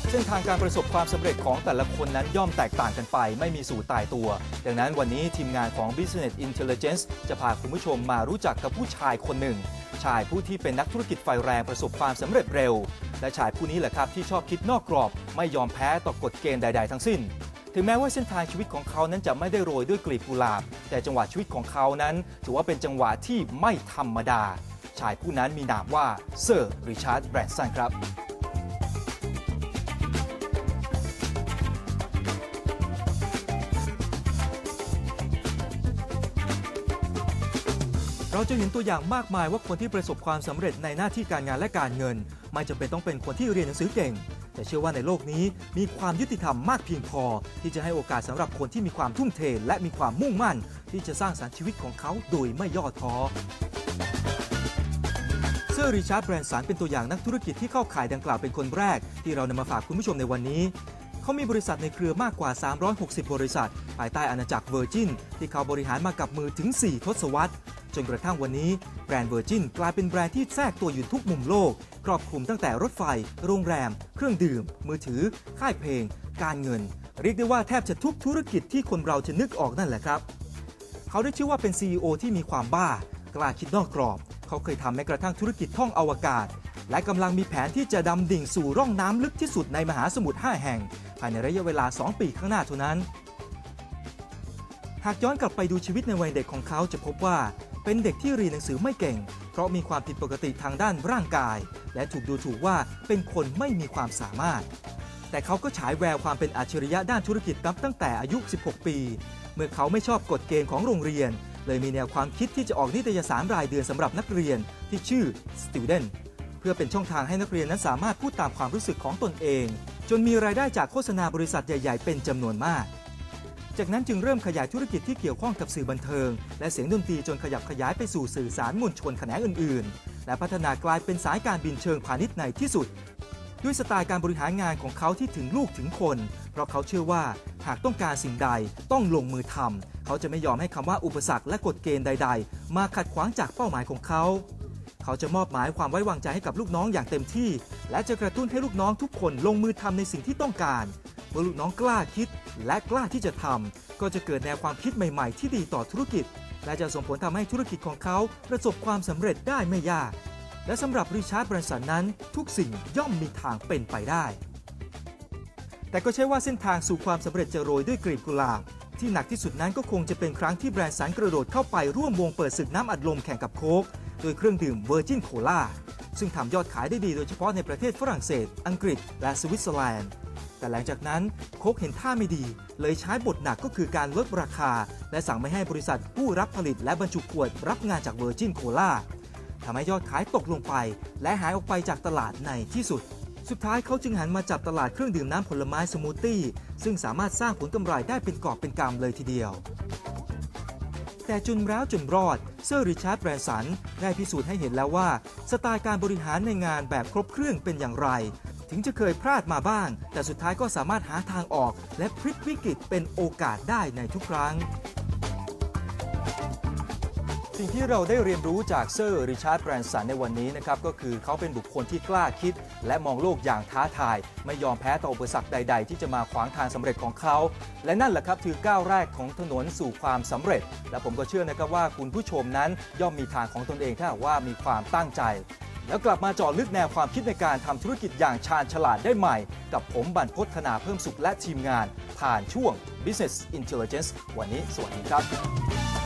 เส้นทางการประสบความสำเร็จของแต่ละคนนั้นย่อมแตกต่างกันไปไม่มีสูตรตายตัวดังนั้นวันนี้ทีมงานของ Business Intelligence จะพาคุณผู้ชมมารู้จักกับผู้ชายคนหนึ่งชายผู้ที่เป็นนักธุรกิจไฟแรงประสบความสำเร็จเร็วและชายผู้นี้แหละครับที่ชอบคิดนอกกรอบไม่ยอมแพ้ต่อกฎเกณฑ์ใดๆทั้งสิ้นถึงแม้ว่าเส้นทางชีวิตของเขานั้นจะไม่ได้โรยด้วยกลีบกุหลาบแต่จังหวะชีวิตของเขานั้นถือว่าเป็นจังหวะที่ไม่ธรรมดาชายผู้นั้นมีนามว่าเซอร์ริชาร์ดแบรนสันครับเราจะเห็นตัวอย่างมากมายว่าคนที่ประสบความสำเร็จในหน้าที่การงานและการเงินไม่จำเป็นต้องเป็นคนที่เรียนหนังสือเก่งแต่เชื่อว่าในโลกนี้มีความยุติธรรมมากเพียงพอที่จะให้โอกาสสำหรับคนที่มีความทุ่มเทและมีความมุ่งมั่นที่จะสร้างสรรค์ชีวิตของเขาโดยไม่ย่อท้อเซอร์ริชาร์ดแบรนสันเป็นตัวอย่างนักธุรกิจที่เข้าข่ายดังกล่าวเป็นคนแรกที่เรานำมาฝากคุณผู้ชมในวันนี้เขามีบริษัทในเครือมากกว่า360บริษัทภายใต้อาณาจักรเวอร์จินที่เขาบริหารมากับมือถึง4ทศวรรษจนกระทั่งวันนี้แบรนด์เวอร์จินกลายเป็นแบรนด์ที่แทรกตัวอยู่ทุกมุมโลกครอบคลุมตั้งแต่รถไฟโรงแรมเครื่องดื่มมือถือค่ายเพลงการเงินเรียกได้ว่าแทบจะทุกธุรกิจที่คนเราจะนึกออกนั่นแหละครับเขาได้ชื่อว่าเป็น CEO ที่มีความบ้ากล้าคิดนอกกรอบเขาเคยทำแม้กระทั่งธุรกิจท่องอวกาศและกำลังมีแผนที่จะดำดิ่งสู่ร่องน้ำลึกที่สุดในมหาสมุทร5แห่งภายในระยะเวลา2 ปีข้างหน้าเท่านั้นหากย้อนกลับไปดูชีวิตในวัยเด็กของเขาจะพบว่าเป็นเด็กที่เรียนหนังสือไม่เก่งเพราะมีความผิดปกติทางด้านร่างกายและถูกดูถูกว่าเป็นคนไม่มีความสามารถแต่เขาก็ฉายแววความเป็นอัจฉริยะด้านธุรกิจนับตั้งแต่อายุ16 ปีเมื่อเขาไม่ชอบกฎเกณฑ์ของโรงเรียนเลยมีแนวความคิดที่จะออกนิตยสารรายเดือนสำหรับนักเรียนที่ชื่อ Student เพื่อเป็นช่องทางให้นักเรียนนั้นสามารถพูดตามความรู้สึกของตนเองจนมีรายได้จากโฆษณาบริษัทใหญ่ๆเป็นจำนวนมากจากนั้นจึงเริ่มขยายธุรกิจที่เกี่ยวข้องกับสื่อบันเทิงและเสียงดนตรีจนขยับขยายไปสู่สื่อสารมวลชนแขนงอื่นๆและพัฒนากลายเป็นสายการบินเชิงพาณิชย์ในที่สุดด้วยสไตล์การบริหารงานของเขาที่ถึงลูกถึงคนเพราะเขาเชื่อว่าหากต้องการสิ่งใดต้องลงมือทำเขาจะไม่ยอมให้คำว่าอุปสรรคและกฎเกณฑ์ใดๆมาขัดขวางจากเป้าหมายของเขาเขาจะมอบหมายความไว้วางใจให้กับลูกน้องอย่างเต็มที่และจะกระตุ้นให้ลูกน้องทุกคนลงมือทำในสิ่งที่ต้องการเมื่อลูกน้องกล้าคิดและกล้าที่จะทำก็จะเกิดแนวความคิดใหม่ๆที่ดีต่อธุรกิจและจะส่งผลทำให้ธุรกิจของเขาประสบความสำเร็จได้ไม่ยากและสำหรับริชาร์ด แบรนสันนั้นทุกสิ่งย่อมมีทางเป็นไปได้แต่ก็ใช่ว่าเส้นทางสู่ความสำเร็จจะโรยด้วยกลีบกุหลาบที่หนักที่สุดนั้นก็คงจะเป็นครั้งที่แบรนสันกระโดดเข้าไปร่วมวงเปิดศึกน้ำอัดลมแข่งกับโค้กโดยเครื่องดื่มเวอร์จินโคลาซึ่งทำยอดขายได้ดีโดยเฉพาะในประเทศฝรั่งเศสอังกฤษและสวิตเซอร์แลนด์แต่หลังจากนั้นโค้กเห็นท่าไม่ดีเลยใช้บทหนักก็คือการลดราคาและสั่งไม่ให้บริษัทผู้รับผลิตและบรรจุขวดรับงานจากเวอร์จินโคลาทำให้ยอดขายตกลงไปและหายออกไปจากตลาดในที่สุดสุดท้ายเขาจึงหันมาจับตลาดเครื่องดื่มน้ำผลไม้สมูทตี้ซึ่งสามารถสร้างผลกำไรได้เป็นกอบเป็นกำเลยทีเดียวแต่จนแล้วจนรอดเซอร์ริชาร์ด แบรนสันได้พิสูจน์ให้เห็นแล้วว่าสไตล์การบริหารในงานแบบครบเครื่องเป็นอย่างไรถึงจะเคยพลาดมาบ้างแต่สุดท้ายก็สามารถหาทางออกและพลิกวิกฤตเป็นโอกาสได้ในทุกครั้งสิ่งที่เราได้เรียนรู้จากเซอร์ริชาร์ด แบรนสันในวันนี้นะครับก็คือเขาเป็นบุคคลที่กล้าคิดและมองโลกอย่างท้าทายไม่ยอมแพ้ต่ออุปสรรคใดๆที่จะมาขวางทางสำเร็จของเขาและนั่นแหละครับคือก้าวแรกของถนนสู่ความสำเร็จและผมก็เชื่อนะครับว่าคุณผู้ชมนั้นย่อมมีทางของตนเองถ้าหากว่ามีความตั้งใจแล้วกลับมาเจาะลึกแนวความคิดในการทำธุรกิจอย่างชาญฉลาดได้ใหม่กับผมบรรพต ธนาเพิ่มสุขและทีมงานผ่านช่วง Business Intelligence วันนี้สวัสดีครับ